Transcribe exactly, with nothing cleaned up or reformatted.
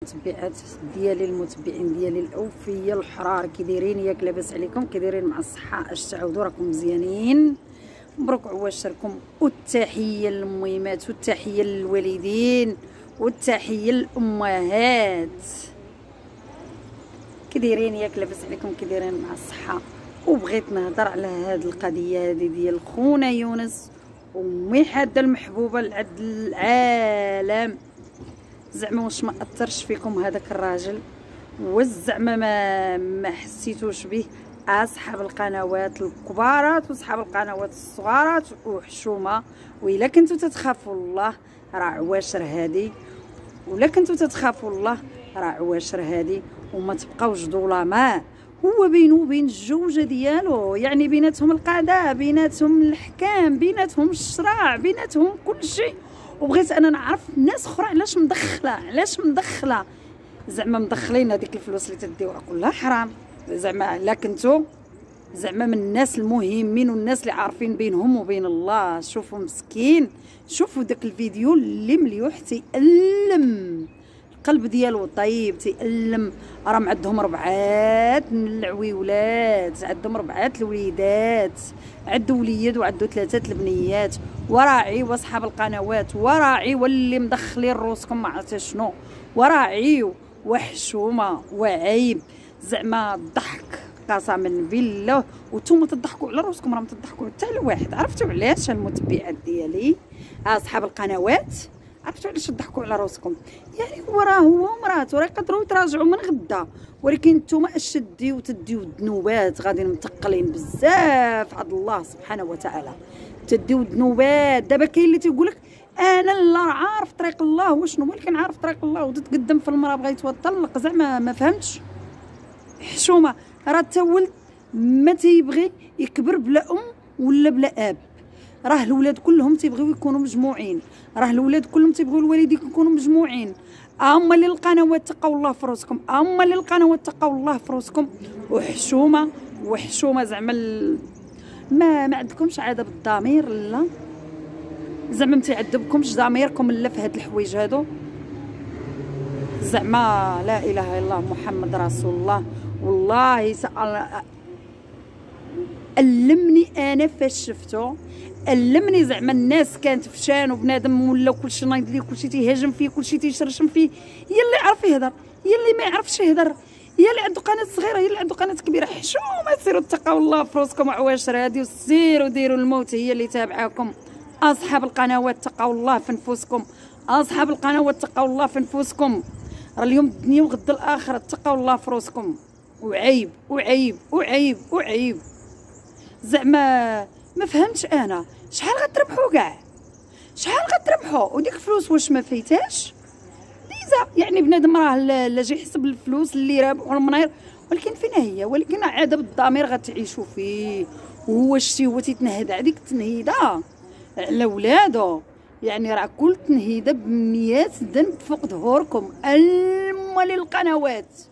المتبعات ديالي المتبعين ديالي الاوفياء الحرار كي دايرين؟ ياك لاباس عليكم؟ كي دايرين مع الصحه؟ اش تعاودوا؟ راكم مزيانين؟ مبروك عواشركم، والتحيه للميمات والتحيه للوالدين والتحيه للامهات. كي دايرين؟ ياك لاباس عليكم؟ كي دايرين مع الصحه؟ وبغيت نهضر على هاد القضيه هذه ديال خونا يونس امي حاده المحبوبه لعد العالم. زعما واش ما اثرش فيكم هذاك الراجل؟ واش زعما ما ما حسيتوش به اصحاب القنوات الكبارات واصحاب القنوات الصغارات وحشومه؟ وإلا كنتو تتخافوا الله راه عواشر هادي، ولا كنتو تتخافوا الله راه عواشر هادي، وما تبقاوش ظلماء. هو بينه وبين الجوجه ديالو، يعني بيناتهم القضاء، بيناتهم الاحكام، بيناتهم الشرع، بيناتهم كل شيء. وبغيت انا نعرف ناس اخرى علاش مدخله، علاش مدخله زعما مدخلين هذيك الفلوس اللي تديو راه كلها حرام. زعما لا كنتو زعما من الناس المهمين والناس اللي عارفين بينهم وبين الله. شوفوا مسكين، شوفوا داك الفيديو اللي مليوح تيألم القلب ديالو، طيب تيألم. راهم عندهم ربعات العويولات، عندهم ربعات الوليدات، عندو وليد وعندو ثلاثه البنيات، وراعي واصحاب القنوات، وراعي واللي مدخلين روسكم ما عرفت شنو، وراعي وحشومه وعيب. زعما الضحك قسما بالله، وانتم تضحكوا على روسكم، راهم تضحكوا حتى على واحد. عرفتوا علاش المتبعات ديالي اصحاب القنوات؟ عرفتوا علاش تضحكوا على روسكم؟ يعني هو راه هو ومراته راه يقدروا يتراجعوا من غدا، ولكن نتوما اش تديو تديو الذنوبات غادي متقلين بزاف عند الله سبحانه وتعالى. تديو الذنوبات. دابا كاين اللي تيقول لك انا لا عارف طريق الله وشنو، ولكن عارف طريق الله وتتقدم في المراه بغيت تطلق. زعما ما فهمتش. حشومه راه حتى ولد ما تيبغي يكبر بلا ام ولا بلا اب. راه الولاد كلهم تيبغيو يكونوا مجموعين، راه الولاد كلهم تيبغيو الوالدين يكونوا مجموعين. اما للقنوات تقوا الله في روسكم، اما للقنوات تقوا الله في روسكم. وحشومه وحشومه زعما ال... ما ما عندكمش عاده بالضمير؟ لا زعما ما تيعذبكمش ضميركم الا في هاد الحوايج هادو. زعما لا اله الا الله محمد رسول الله. والله سأل ألمني انا فاش شفتو، ألمني. زعما الناس كانت فشان وبنادم ولا كلشي نايض ليه، كلشي تيهاجم فيه، كلشي تيشرشم فيه. هي اللي يعرف يهضر، هي اللي ما يعرفش يهضر، هي اللي عنده قناه صغيره، هي اللي عنده قناه كبيره. حشومه سيروا اتقوا الله في روسكم عواشر هادي، وسيروا ديروا الموت هي اللي تابعاكم. اصحاب القنوات تقوا الله في نفوسكم، اصحاب القنوات تقوا الله في نفوسكم. راه اليوم الدنيا وغد الاخره. تقوا الله في روسكم. وعيب وعيب وعيب وعيب. زعما ما فهمتش انا شحال غتربحوا كاع، شحال غتربحوا؟ وديك الفلوس واش ما فايتاش ديزا؟ يعني بنادم راه لا جا يحسب الفلوس اللي رابحوا المناير، ولكن فين هي؟ ولكن عاده بالضمير غتعيشوا فيه. وهو شتي هو تيتنهد هذيك التنهيده على ولادو. يعني راه كل تنهيده بميات ذنب فوق ظهوركم. الم للقنوات.